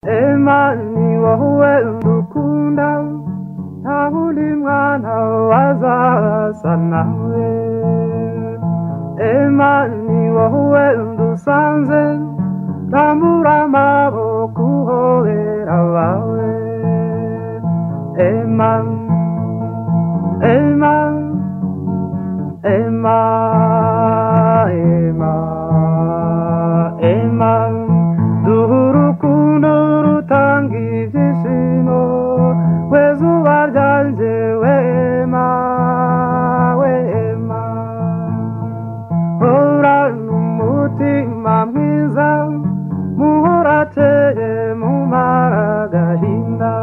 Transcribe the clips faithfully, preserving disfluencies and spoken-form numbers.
Ema ni wowe ndukunda, nta wundi mwana wazasa nawe. Ema ni wowe ndusanze, tambura amaboko uhobera abawe. Ema, Ema, Ema, Ema, Ema, duha urukundo rutanga ibyishimo, we zuba ryanjye wema, wema, horana umutima mwiza, muhorateye mumara agahinda.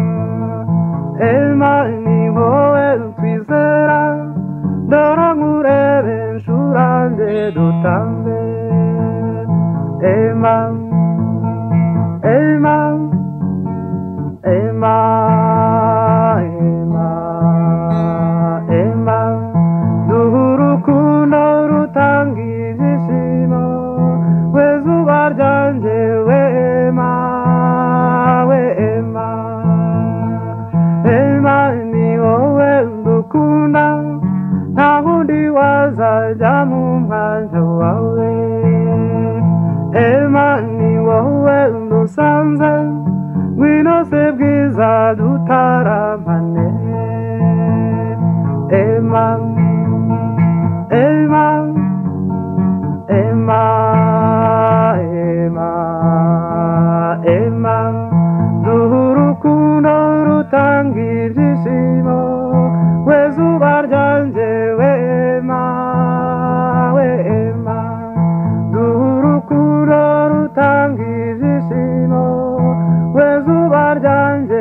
Ema ni wowe twizera, dora nkurebe nshurange dutambe. Ema, Ema, Ema, Ema, Ema, duha urukundo rutanga ibyishimo, we zuba ryanjye wema, wema. Ema ni wowe ndukunda, nta wundi wazajya mu mwanya wawe. Ema ni wowe ndusanze, ngwino se bwiza dutaramane. Ema, Ema, Ema, Ema, Ema, duha urukundo rutanga ibyishimo, we zuba ryanjye wema, wema, duha urukundo rutanga ibyishimo, we zuba ryanjye